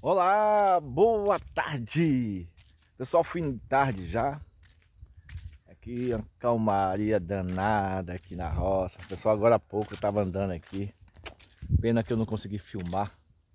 Olá, boa tarde! Pessoal, fim de tarde já. Aqui uma calmaria danada aqui na roça. Pessoal, agora há pouco eu tava andando aqui. Pena que eu não consegui filmar.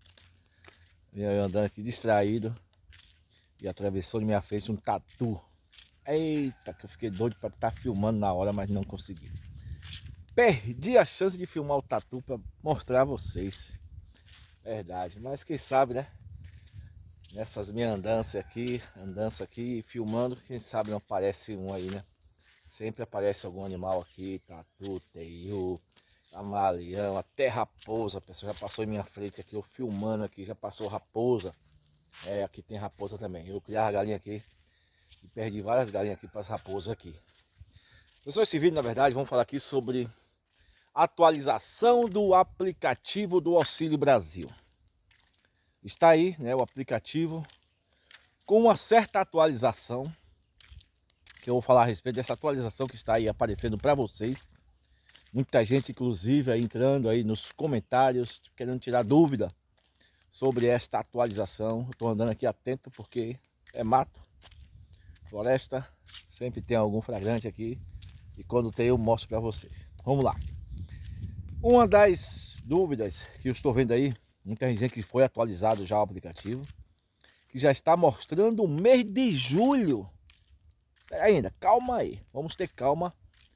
Eu andando aqui distraído e atravessou de minha frente um tatu. Eita, que eu fiquei doido para estar filmando na hora, mas não consegui. Perdi a chance de filmar o tatu para mostrar a vocês. Verdade, mas quem sabe, né? Nessas minhas andanças aqui, filmando, quem sabe não aparece um aí, né? Sempre aparece algum animal aqui, tatu, teiu, camaleão, até raposa. A pessoa já passou em minha frente aqui, eu filmando aqui, já passou raposa. É, aqui tem raposa também. Eu criava galinha aqui e perdi várias galinhas aqui para as raposas aqui. Pessoal, esse vídeo, na verdade, vamos falar aqui sobre atualização do aplicativo do Auxílio Brasil. Está aí, né, o aplicativo com uma certa atualização, que eu vou falar a respeito dessa atualização que está aí aparecendo para vocês. Muita gente, inclusive, aí entrando aí nos comentários, querendo tirar dúvida sobre esta atualização. Estou andando aqui atento porque é mato, floresta, sempre tem algum flagrante aqui. E quando tem eu mostro para vocês. Vamos lá. Uma das dúvidas que eu estou vendo aí, muita gente que foi atualizado já o aplicativo, que já está mostrando o mês de julho. Ainda, calma aí, vamos ter calma,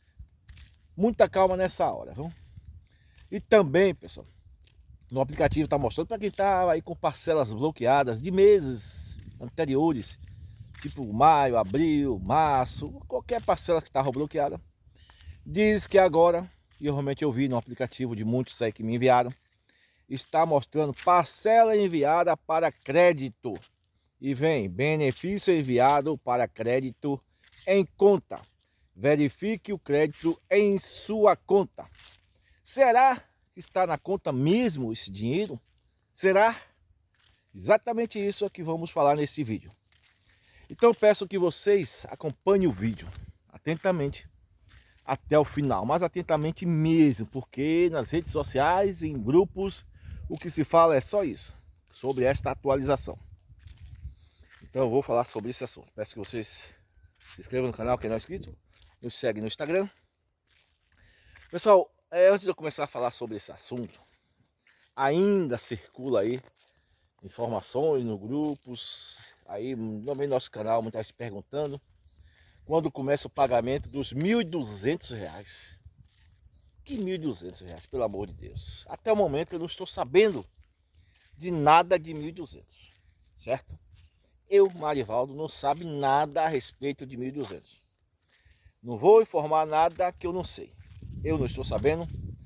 muita calma nessa hora, viu? E também, pessoal, no aplicativo está mostrando para quem está aí com parcelas bloqueadas de meses anteriores, tipo maio, abril, março, qualquer parcela que estava bloqueada. Diz que agora, e realmente eu vi no aplicativo de muitos aí que me enviaram, está mostrando parcela enviada para crédito. E vem, benefício enviado para crédito em conta. Verifique o crédito em sua conta. Será que está na conta mesmo esse dinheiro? Será? Exatamente isso é que vamos falar nesse vídeo. Então eu peço que vocês acompanhem o vídeo atentamente até o final, mas atentamente mesmo, porque nas redes sociais, em grupos, o que se fala é só isso, sobre esta atualização. Então eu vou falar sobre esse assunto. Peço que vocês se inscrevam no canal, quem não é inscrito, nos segue no Instagram. Pessoal, antes de eu começar a falar sobre esse assunto, ainda circula aí informações nos grupos, aí também no nosso canal, muita gente perguntando quando começa o pagamento dos R$ 1.200. Que R$ 1.200, pelo amor de Deus. Até o momento eu não estou sabendo de nada de 1.200, certo? Eu, Marivaldo, não sabe nada a respeito de 1.200. Não vou informar nada que eu não sei. Eu não estou sabendo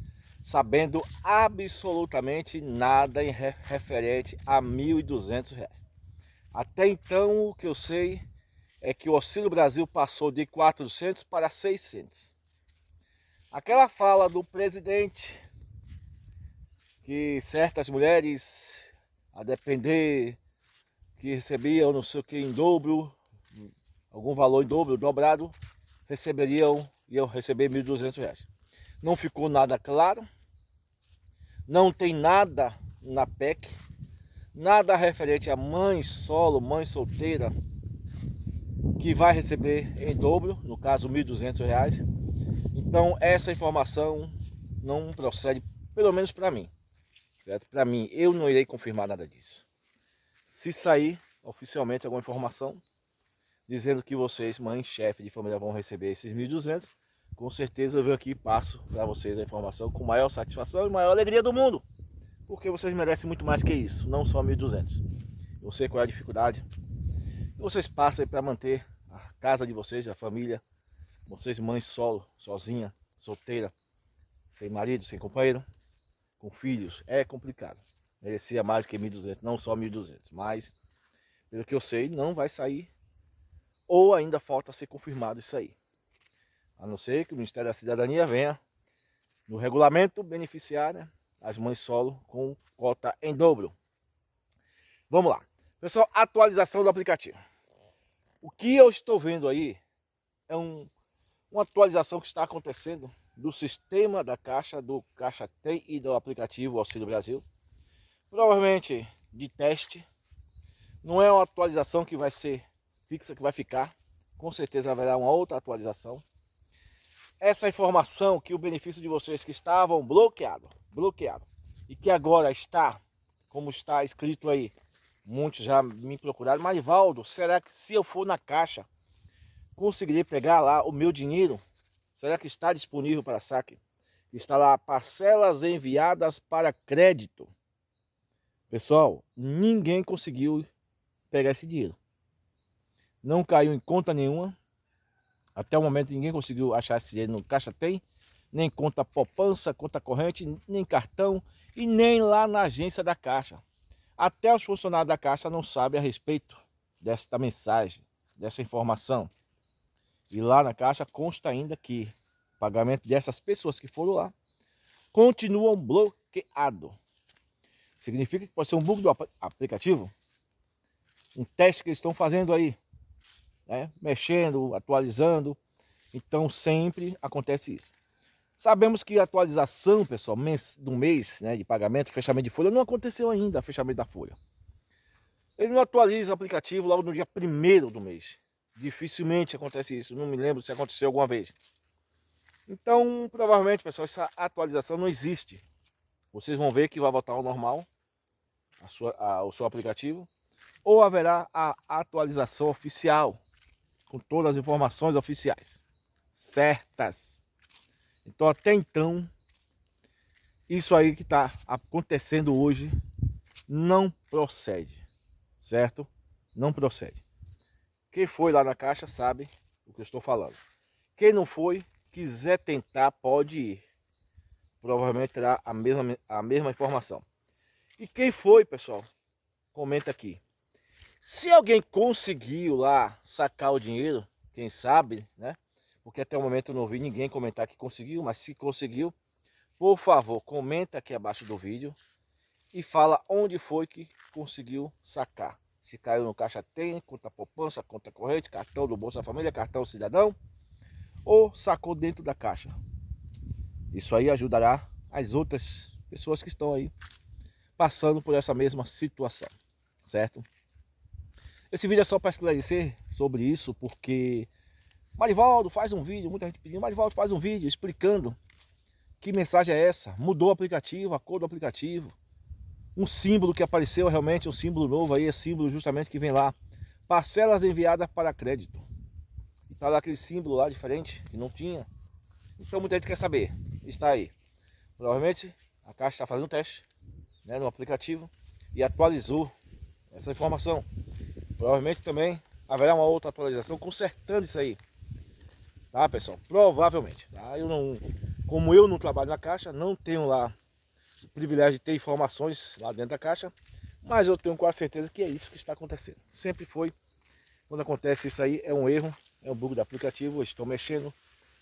absolutamente nada em referente a R$ 1.200. Até então, o que eu sei é que o Auxílio Brasil passou de 400 para 600. Aquela fala do presidente que certas mulheres, a depender, que recebiam não sei o que em dobro, algum valor em dobro, dobrado, iam receber R$ 1.200. Não ficou nada claro, não tem nada na PEC, nada referente a mãe solo, mãe solteira, que vai receber em dobro, no caso R$ 1.200. Então essa informação não procede, pelo menos para mim, certo? Para mim, eu não irei confirmar nada disso. Se sair oficialmente alguma informação dizendo que vocês, mãe, chefe de família, vão receber esses 1.200, com certeza eu venho aqui e passo para vocês a informação com maior satisfação e maior alegria do mundo, porque vocês merecem muito mais que isso, não só 1.200. Eu sei qual é a dificuldade que vocês passam para manter a casa de vocês, a família, vocês mãe solo, sozinha, solteira, sem marido, sem companheiro, com filhos, é complicado. Merecia mais que 1.200, não só 1.200, mas pelo que eu sei não vai sair, ou ainda falta ser confirmado isso aí. A não ser que o Ministério da Cidadania venha no regulamento beneficiar, né, as mães solo com cota em dobro. Vamos lá. Pessoal, atualização do aplicativo. O que eu estou vendo aí é uma atualização que está acontecendo do sistema da Caixa, do Caixa Tem e do aplicativo Auxílio Brasil. Provavelmente de teste, Não é uma atualização que vai ser fixa, que vai ficar. Com certeza haverá uma outra atualização. Essa informação que o benefício de vocês que estavam bloqueado, e que agora está, como está escrito aí, muitos já me procuraram, Marivaldo, será que se eu for na Caixa, conseguirei pegar lá o meu dinheiro? Será que está disponível para saque? Está lá, parcelas enviadas para crédito. Pessoal, ninguém conseguiu pegar esse dinheiro. Não caiu em conta nenhuma. Até o momento ninguém conseguiu achar esse dinheiro no Caixa Tem, nem conta poupança, conta corrente, nem cartão e nem lá na agência da Caixa. Até os funcionários da Caixa não sabem a respeito desta mensagem, dessa informação. E lá na Caixa consta ainda que o pagamento dessas pessoas que foram lá continuam bloqueados. Significa que pode ser um bug do aplicativo, um teste que eles estão fazendo aí, né? Mexendo, atualizando. Então sempre acontece isso. Sabemos que a atualização, pessoal, do mês, né, de pagamento, fechamento de folha, não aconteceu ainda, fechamento da folha. Ele não atualiza o aplicativo logo no dia 1º do mês. Dificilmente acontece isso, não me lembro se aconteceu alguma vez. Então, provavelmente, pessoal, essa atualização não existe. Vocês vão ver que vai voltar ao normal, o seu aplicativo, ou haverá a atualização oficial, com todas as informações oficiais certas. Então, até então, isso aí que está acontecendo hoje não procede, certo? Não procede. Quem foi lá na Caixa sabe o que eu estou falando. Quem não foi, quiser tentar, pode ir. Provavelmente terá a mesma informação. E quem foi, pessoal, comenta aqui. Se alguém conseguiu lá sacar o dinheiro, quem sabe, né? Porque até o momento eu não vi ninguém comentar que conseguiu, mas se conseguiu, por favor, comenta aqui abaixo do vídeo e fala onde foi que conseguiu sacar. Se caiu no Caixa Tem, conta poupança, conta corrente, cartão do Bolsa Família, cartão Cidadão, ou sacou dentro da Caixa. Isso aí ajudará as outras pessoas que estão aí passando por essa mesma situação, certo? Esse vídeo é só para esclarecer sobre isso, porque Marivaldo faz um vídeo, muita gente pedindo, Marivaldo faz um vídeo explicando que mensagem é essa, mudou o aplicativo, a cor do aplicativo, um símbolo que apareceu realmente, um símbolo novo aí, é símbolo justamente que vem lá, parcelas enviadas para crédito, e tá lá aquele símbolo lá diferente, que não tinha. Então muita gente quer saber, está aí, provavelmente a Caixa está fazendo um teste, né, no aplicativo e atualizou essa informação. Provavelmente também haverá uma outra atualização consertando isso aí, tá, pessoal? Provavelmente, tá? Como eu não trabalho na Caixa, não tenho lá o privilégio de ter informações lá dentro da Caixa, mas eu tenho quase certeza que é isso que está acontecendo. Sempre foi. Quando acontece isso aí, é um erro, é um bug do aplicativo. Eu estou mexendo,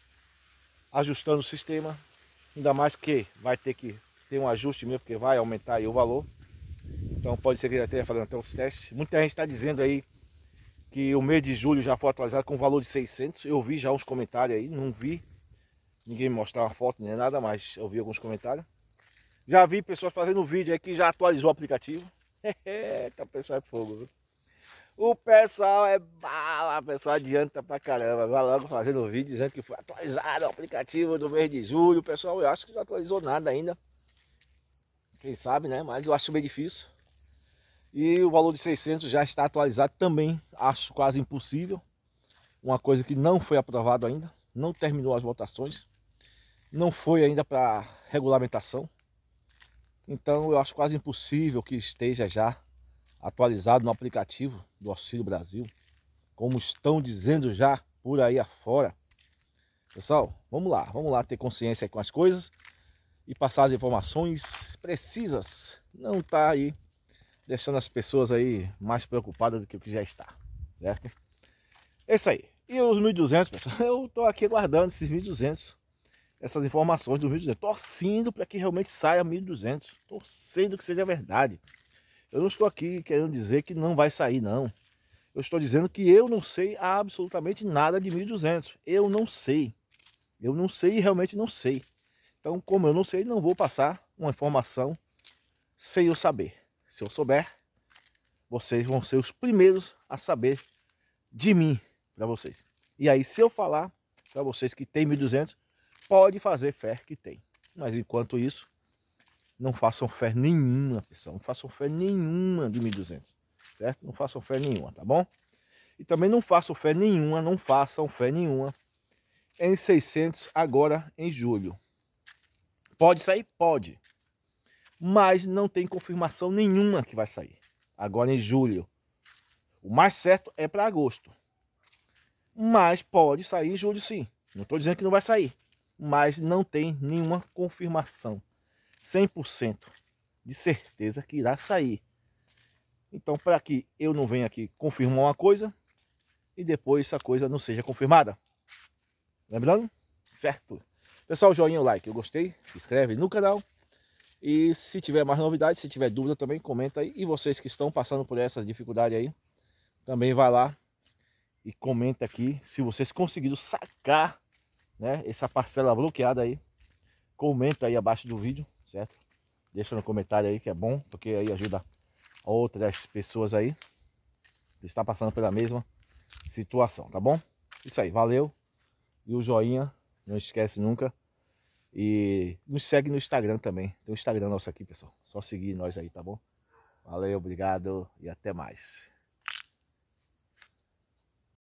ajustando o sistema, ainda mais que vai ter que ter um ajuste mesmo, porque vai aumentar aí o valor. Então pode ser que já esteja fazendo até os testes. Muita gente está dizendo aí que o mês de julho já foi atualizado com valor de 600. Eu vi já uns comentários aí, não vi ninguém me mostrar uma foto nem nada, mas eu vi alguns comentários. Já vi pessoas fazendo vídeo aí que já atualizou o aplicativo. Eita, o pessoal é fogo, viu? O pessoal é bala, o pessoal adianta pra caramba. Vai logo fazendo vídeo dizendo que foi atualizado o aplicativo do mês de julho. O pessoal, eu acho que não atualizou nada ainda. Quem sabe, né? Mas eu acho bem difícil. E o valor de 600 já está atualizado também. Acho quase impossível. Uma coisa que não foi aprovado ainda. Não terminou as votações. Não foi ainda para regulamentação. Então eu acho quase impossível que esteja já atualizado no aplicativo do Auxílio Brasil, como estão dizendo já por aí afora. Pessoal, vamos lá ter consciência com as coisas e passar as informações precisas. Não tá aí deixando as pessoas aí mais preocupadas do que o que já está, certo? É isso aí. E os 1.200, pessoal, eu tô aqui guardando esses 1.200. Essas informações do 1.200, torcendo para que realmente saia 1.200, torcendo que seja verdade. Eu não estou aqui querendo dizer que não vai sair, não. Eu estou dizendo que eu não sei absolutamente nada de 1.200. Eu não sei e realmente não sei. Então, como eu não sei, não vou passar uma informação sem eu saber. Se eu souber, vocês vão ser os primeiros a saber de mim para vocês. E aí, se eu falar para vocês que tem 1.200, pode fazer fé que tem. Mas enquanto isso, não façam fé nenhuma, pessoal. Não façam fé nenhuma de 1.200, certo? Não façam fé nenhuma, tá bom? E também não façam fé nenhuma, não façam fé nenhuma em 600 agora em julho. Pode sair? Pode. Mas não tem confirmação nenhuma que vai sair agora em julho. O mais certo é para agosto. Mas pode sair em julho sim. Não estou dizendo que não vai sair. Mas não tem nenhuma confirmação 100% de certeza que irá sair. Então, para que eu não venha aqui confirmar uma coisa e depois essa coisa não seja confirmada. Lembrando? Certo? Pessoal, joinha, o like, eu gostei, se inscreve no canal. E se tiver mais novidades, se tiver dúvida também, comenta aí. E vocês que estão passando por essas dificuldades aí, também vai lá e comenta aqui se vocês conseguiram sacar, né, essa parcela bloqueada aí. Comenta aí abaixo do vídeo, certo? Deixa no comentário aí que é bom, porque aí ajuda outras pessoas aí que estão passando pela mesma situação, tá bom? Isso aí, valeu. E o joinha, não esquece nunca. E nos segue no Instagram também. Tem o Instagram nosso aqui, pessoal. Só seguir nós aí, tá bom? Valeu, obrigado e até mais.